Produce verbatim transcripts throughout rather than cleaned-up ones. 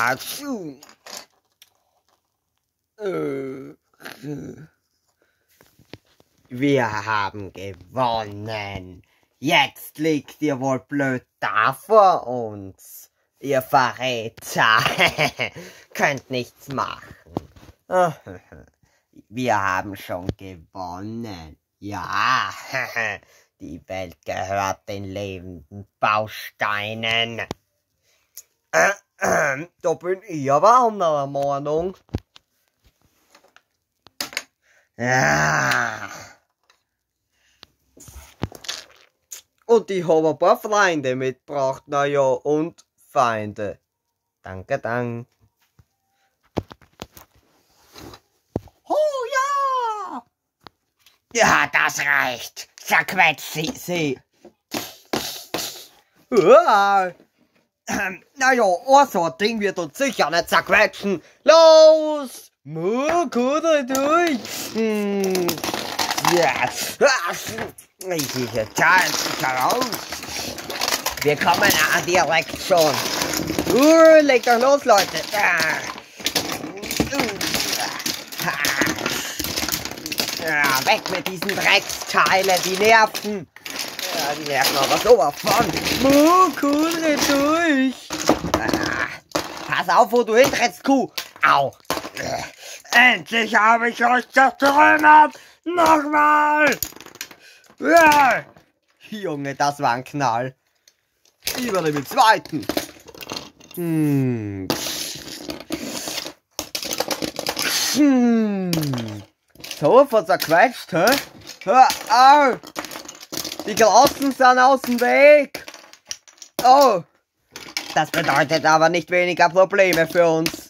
Atschu. Äh, Wir haben gewonnen. Jetzt liegt ihr wohl blöd da vor uns. Ihr Verräter. Könnt nichts machen. Wir haben schon gewonnen. Ja, die Welt gehört den lebenden Bausteinen. Äh, äh, da bin ich aber anderer Meinung. Ja. Und ich habe ein paar Freunde mitgebracht, naja, und Feinde. Danke, danke. Oh ja! Ja, das reicht. Zerquetscht sie. sie. Ja. Ähm, naja, also ein Ding wird uns sicher nicht zerquetschen. Los! Mu, Kuder durch! Hm. Ja. Ich ich jetzt raus. Wir kommen ja direkt schon. Uh, legt doch los, Leute. Ja, weg mit diesen Drecksteile, die nerven. Ja, die nerven aber sowas von. Mu, Kuder durch! Ah, pass auf, wo du hintrittst, Kuh. Au. Endlich habe ich euch zertrümmert! Nochmal! Ja. Junge, das war ein Knall. Über den zweiten. Hm. Hm. So, was zerquetscht, hä? Hör auf! Die Glassen sind aus dem Weg! Oh! Das bedeutet aber nicht weniger Probleme für uns.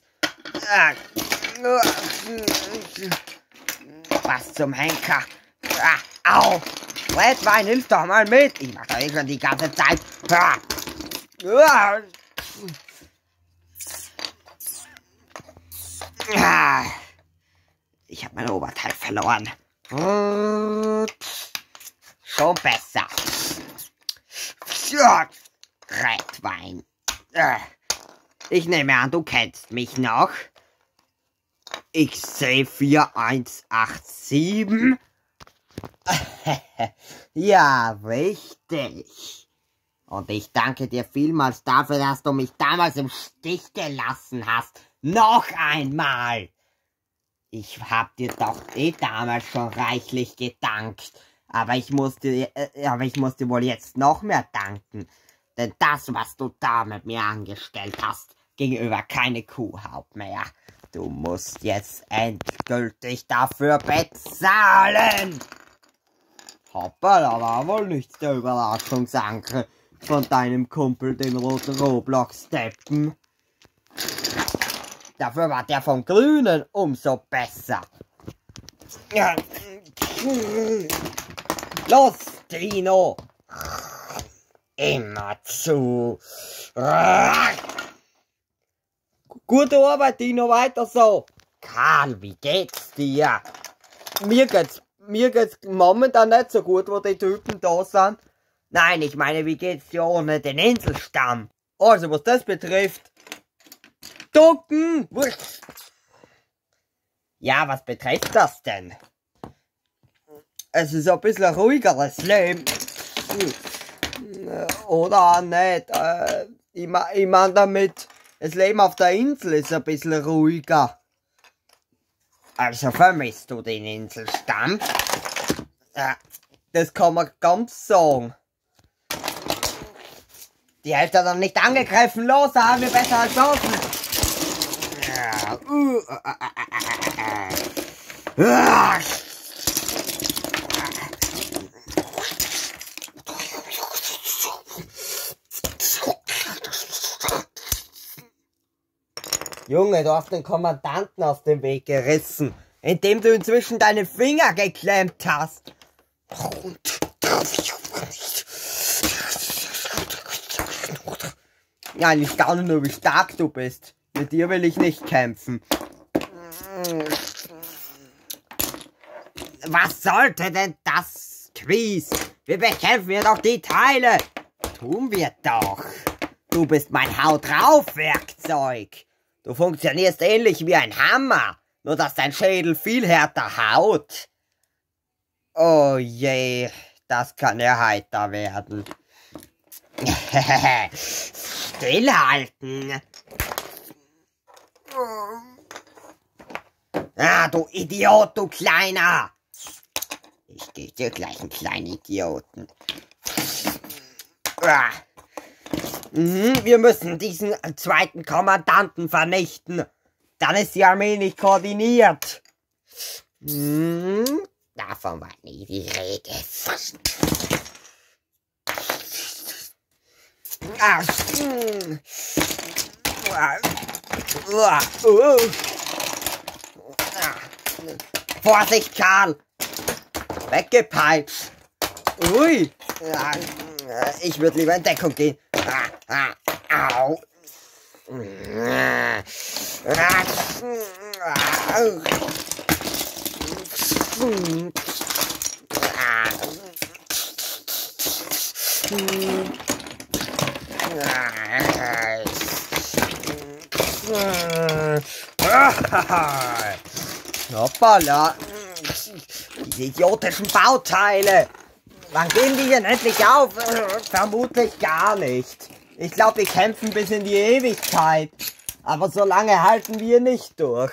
Was zum Henker? Ah, au! Redwein, hilf doch mal mit! Ich mach doch eh schon die ganze Zeit. Ich habe mein Oberteil verloren. Schon besser. Redwein. Ich nehme an, du kennst mich noch. Ich sehe vier eins acht sieben. Ja, richtig. Und ich danke dir vielmals dafür, dass du mich damals im Stich gelassen hast. Noch einmal. Ich hab dir doch eh damals schon reichlich gedankt. Aber ich muss dir, äh, aber ich muss dir wohl jetzt noch mehr danken. Denn das, was du da mit mir angestellt hast, gegenüber keine Kuhhaut mehr. Du musst jetzt endgültig dafür bezahlen. Hoppala, war wohl nichts der Überraschungsanker von deinem Kumpel, dem roten Roblox-Steppen. Dafür war der vom Grünen umso besser. Los, Dino! Immer zu. Gute Arbeit, Dino, weiter so. Karl, wie geht's dir? Mir geht's, mir geht's momentan nicht so gut, wo die Typen da sind. Nein, ich meine, wie geht's dir ohne den Inselstamm? Also, was das betrifft. Ducken! Ja, was betrifft das denn? Es ist ein bisschen ein ruhigeres Leben. Oder nicht? Äh, ich meine ich mein damit, das Leben auf der Insel ist ein bisschen ruhiger. Also vermisst du den Inselstamm? Ja, das kann man ganz sagen. Die Hälfte hat dann nicht angegriffen. Los, da haben wir bessere Chancen. Ja. Uh, uh, uh, uh, uh, uh. Junge, du hast den Kommandanten aus dem Weg gerissen, indem du inzwischen deine Finger geklemmt hast. Ja, ich staune nur, wie stark du bist. Mit dir will ich nicht kämpfen. Was sollte denn das, Quiz? Wir bekämpfen ja doch die Teile. Tun wir doch. Du bist mein Haut drauf Werkzeug. Du funktionierst ähnlich wie ein Hammer, nur dass dein Schädel viel härter haut. Oh je, das kann ja heiter werden. Stillhalten. Ah, du Idiot, du Kleiner. Ich geh dir gleich einen kleinen Idioten. Ah. Mhm, wir müssen diesen zweiten Kommandanten vernichten. Dann ist die Armee nicht koordiniert. Mhm, davon war nie die Rede. Ah. Ah. Vorsicht, Karl! Weggepeitscht! Ui! Ich würde lieber in Deckung gehen. Au! Hoppala! Diese idiotischen Bauteile! Wann gehen die denn endlich auf? Vermutlich gar nicht. Ich glaube, wir kämpfen bis in die Ewigkeit. Aber so lange halten wir nicht durch.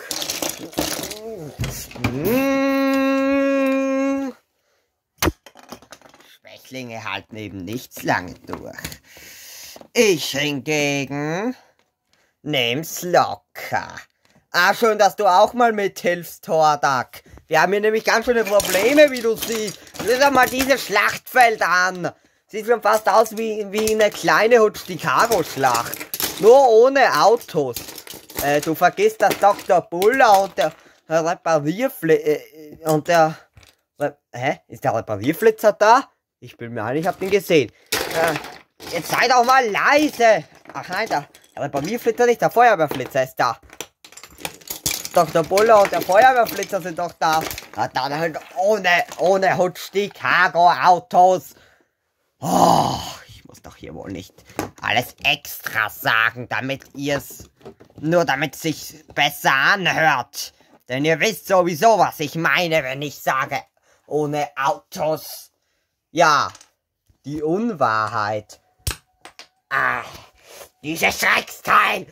Hm. Schwächlinge halten eben nichts lange durch. Ich hingegen nehm's locker. Ah, schön, dass du auch mal mithilfst, Hordak. Wir haben hier nämlich ganz schöne Probleme, wie du siehst. Sieh doch mal dieses Schlachtfeld an. Sieht schon fast aus wie, wie eine kleine Hutsch-Chicago-Schlacht. Nur ohne Autos. Äh, du vergisst, dass Doktor Buller und der Reparierflitzer... Äh, und der... Re hä? Ist der Reparierflitzer da? Ich bin mir ein, ich hab den gesehen. Äh, jetzt sei doch mal leise. Ach nein, der, der Reparierflitzer nicht, der Feuerwehrflitzer ist da. Doktor Buller und der Feuerwehrflitzer sind doch da. Ja, dann halt ohne, ohne Hutsch-Chicago-Autos. Oh, ich muss doch hier wohl nicht alles extra sagen, damit ihr's, nur damit es sich besser anhört. Denn ihr wisst sowieso, was ich meine, wenn ich sage, ohne Autos. Ja, die Unwahrheit. Ah, dieses Schrecksteil.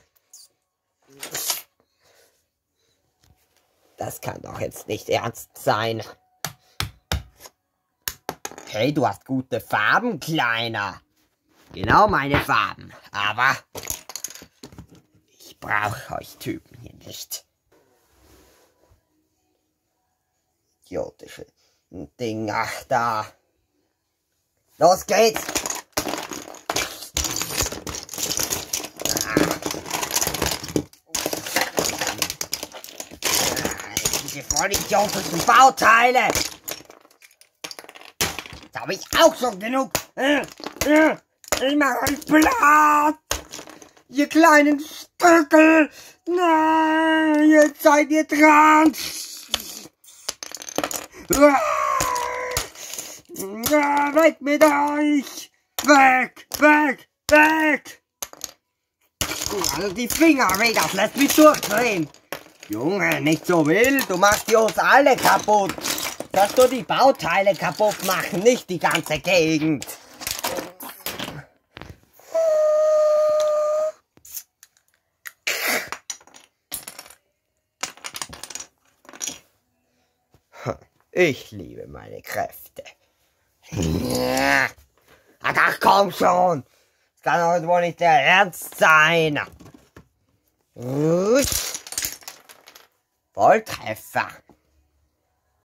Das kann doch jetzt nicht ernst sein. Hey, du hast gute Farben, Kleiner. Genau meine Farben. Aber ich brauche euch Typen hier nicht. Idiotische Dinger da. Los geht's! Diese vollidiotischen Bauteile! Da habe ich auch schon genug. Äh, äh, ich mach euch platt! Ihr kleinen Stückel! Nein, jetzt seid ihr dran! Ja, weg mit euch! Weg, weg, weg! Also die Finger weg, das lässt mich durchdrehen! Junge, nicht so wild, du machst die uns alle kaputt! Dass du die Bauteile kaputt machen, nicht die ganze Gegend! Ich liebe meine Kräfte. Ach komm schon! Das kann doch wohl nicht der Ernst sein! Volltreffer!